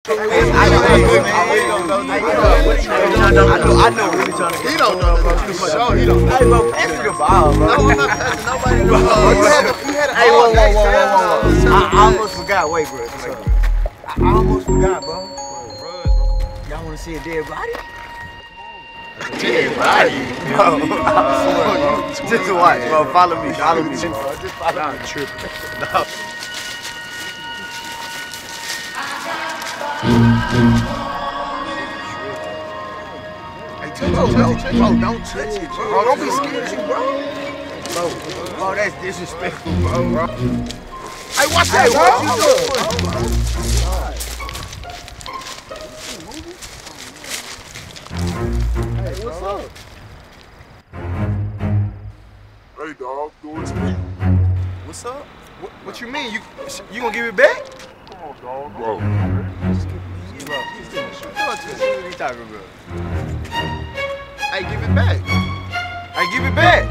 know what he's trying to He don't know that. He don't know. Hey, bro, pass me the ball, bro. No, I'm not passing nobody. You had a Hey, whoa. I almost forgot. Wait, bro. I almost forgot, bro. Y'all want to see a dead body? Dead body? Bro. Just watch, bro. Follow me. Just follow me. Nah, tripping. No. Hey, bro, don't touch it, bro. Don't be scared, bro. Bro, that's disrespectful, bro. Hey, watch that, bro. Hey, what's up? Hey, dog, do it to me. What's up? What you mean? You gonna give it back? Come on, dog. Bro. What you talking about? Hey, give it back. Hey, give it back.